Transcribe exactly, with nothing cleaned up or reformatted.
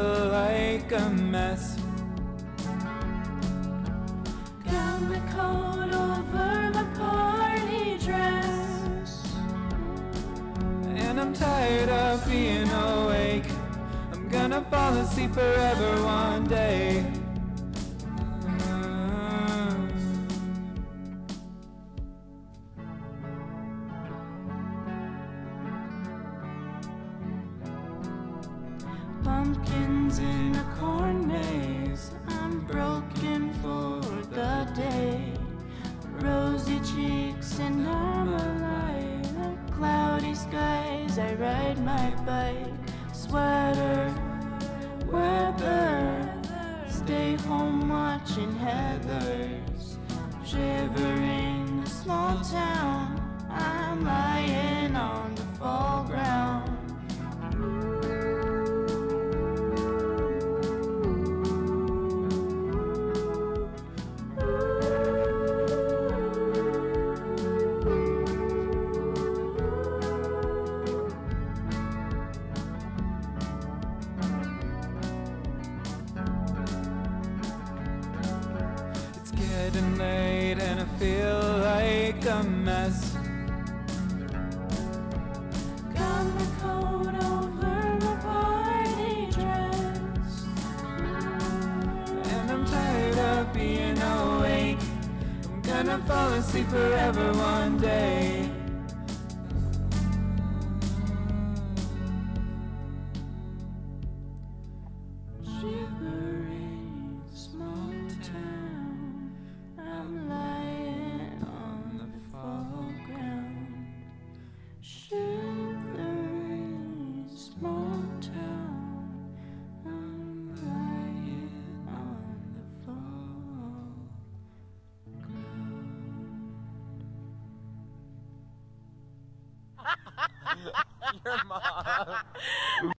feel like a mess. Got my coat over my party dress, And I'm tired of being awake. I'm gonna fall asleep forever one day. pumpkins in a corn maze. I'm broken for the day. Rosy cheeks and I'm alive. Cloudy skies, I ride my bike. Sweater, weather, stay home watching heathers. Shivering, a small town, I'm lying on the fall ground. Getting late and I feel like a mess. Got my coat over my party dress, And I'm tired of being awake. I'm gonna fall asleep forever one day. shivering, small town, I'm lying on the fall ground. Shivering, small town, I'm lying on the fall ground. Your mom.